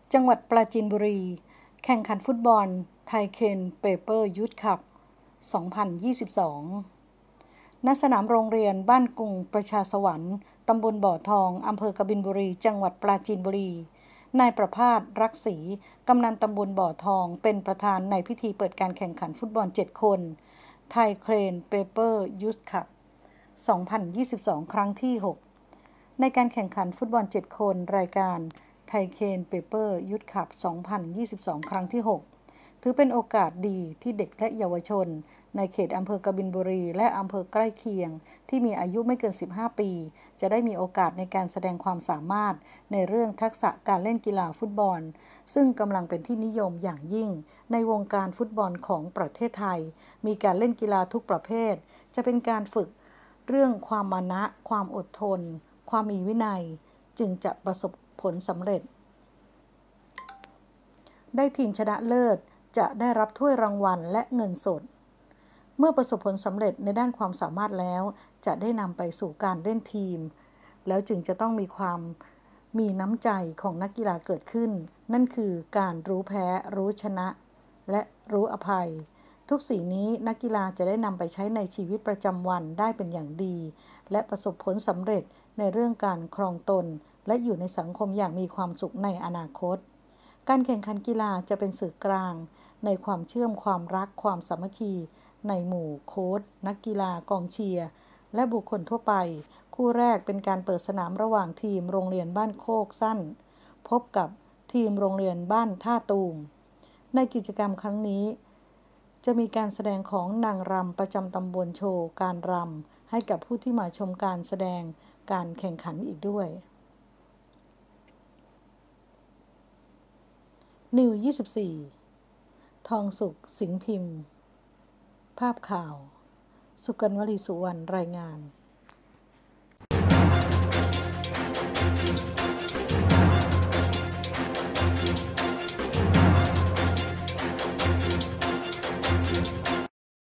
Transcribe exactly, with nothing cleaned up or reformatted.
จังหวัดปราจีนบุรีแข่งขันฟุตบอลไทเคนเปเปอร์ยูทคัพ สองพันยี่สิบสอง ณ สนามโรงเรียนบ้านกรุงประชาสวรรค์ตำบลบ่อทองอำเภอกบินบุรีจังหวัดปราจีนบุรีนายประภาสรักศรีกำนันตำบลบ่อทองเป็นประธานในพิธีเปิดการแข่งขันฟุตบอลเจ็ดคนไทเคนเปเปอร์ยูทคัพ สองพันยี่สิบสอง ครั้งที่หกในการแข่งขันฟุตบอลเจ็ดคนรายการไทเคนเปเปอร์ยูทคัพ สองพันยี่สิบสอง ครั้งที่หกถือเป็นโอกาสดีที่เด็กและเยาวชนในเขตอำเภอกบินบุรีและอำเภอใกล้เคียงที่มีอายุไม่เกินสิบห้าปีจะได้มีโอกาสในการแสดงความสามารถในเรื่องทักษะการเล่นกีฬาฟุตบอลซึ่งกำลังเป็นที่นิยมอย่างยิ่งในวงการฟุตบอลของประเทศไทยมีการเล่นกีฬาทุกประเภทจะเป็นการฝึกเรื่องความมานะความอดทนความมีวินัยจึงจะประสบผลสำเร็จได้ทีมชนะเลิศจะได้รับถ้วยรางวัลและเงินสดเมื่อประสบผลสำเร็จในด้านความสามารถแล้วจะได้นำไปสู่การเล่นทีมแล้วจึงจะต้องมีความมีน้ำใจของนักกีฬาเกิดขึ้นนั่นคือการรู้แพ้รู้ชนะและรู้อภัยทุกสิ่งนี้นักกีฬาจะได้นำไปใช้ในชีวิตประจำวันได้เป็นอย่างดีและประสบผลสำเร็จในเรื่องการครองตนและอยู่ในสังคมอย่างมีความสุขในอนาคตการแข่งขันกีฬาจะเป็นสื่อกลางในความเชื่อมความรักความสามัคคีในหมู่โค้ชนักกีฬากองเชียร์และบุคคลทั่วไปคู่แรกเป็นการเปิดสนามระหว่างทีมโรงเรียนบ้านโคกสั้นพบกับทีมโรงเรียนบ้านท่าตูมในกิจกรรมครั้งนี้จะมีการแสดงของนางรำประจำตำบลโชว์การรำให้กับผู้ที่มาชมการแสดงการแข่งขันอีกด้วยนิว ยี่สิบสี่ ทองสุขสิงห์พิมพ์ภาพข่าวสุกัญญ์ วลีสุวรรณรายงาน